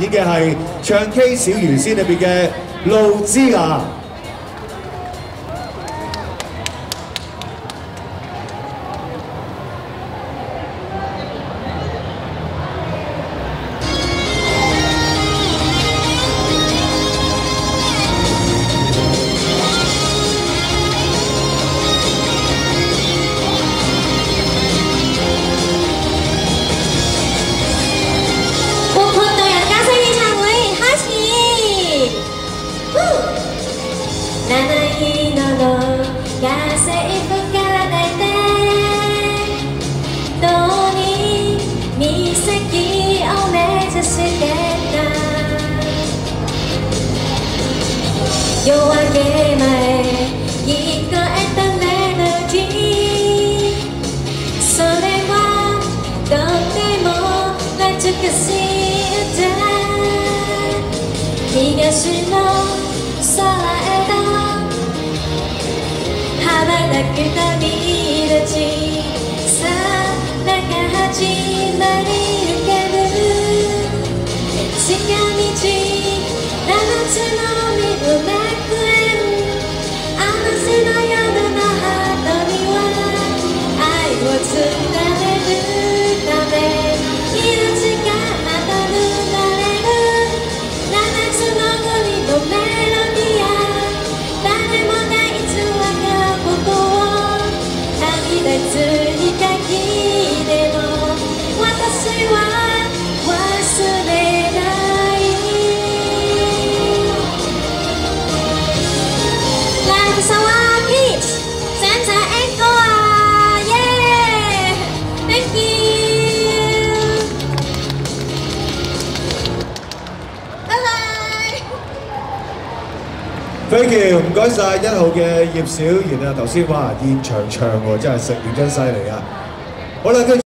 演嘅係唱 K 小魚仙裏邊嘅路之雅。 夜明け前聞こえたメロディーそれはとても懐かしい歌東の空へと羽ばたく旅立ちさあなんか始まり浮かぶ近道7つの水辺 Thank you， 唔該晒1號嘅葉小賢啊，頭先哇現場唱喎，真係食完真犀利啊！好啦，跟